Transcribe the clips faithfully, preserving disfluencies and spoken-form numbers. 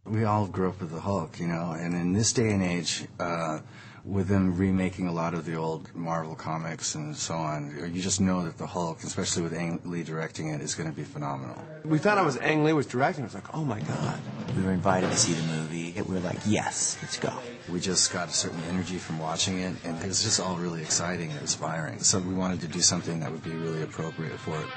We all grew up with the Hulk, you know, and in this day and age, uh, with them remaking a lot of the old Marvel comics and so on, you just know that the Hulk, especially with Ang Lee directing it, is going to be phenomenal. We found out it was Ang Lee was directing. It was like, oh my God. We were invited to see the movie. We were like, yes, let's go. We just got a certain energy from watching it, and it was just all really exciting and inspiring. So we wanted to do something that would be really appropriate for it.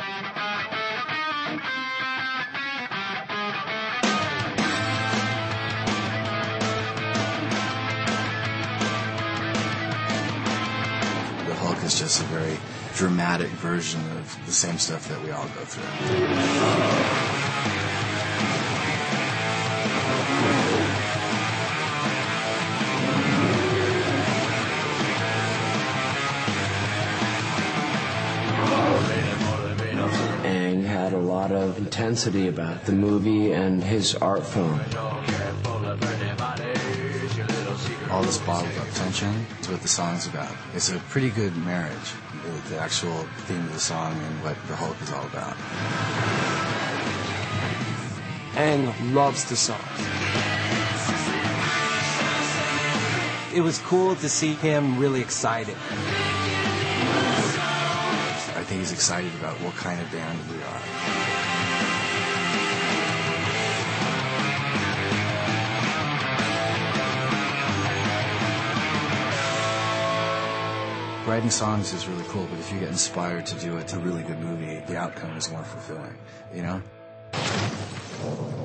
It's just a very dramatic version of the same stuff that we all go through. Ang had a lot of intensity about the movie and his art form. All this bottled up tension is what the song's about. It's a pretty good marriage, the, the actual theme of the song and what the Hulk is all about. Ang loves the song. It was cool to see him really excited. I think he's excited about what kind of band we are. Writing songs is really cool, but if you get inspired to do it to a really good movie, the outcome is more fulfilling, you know?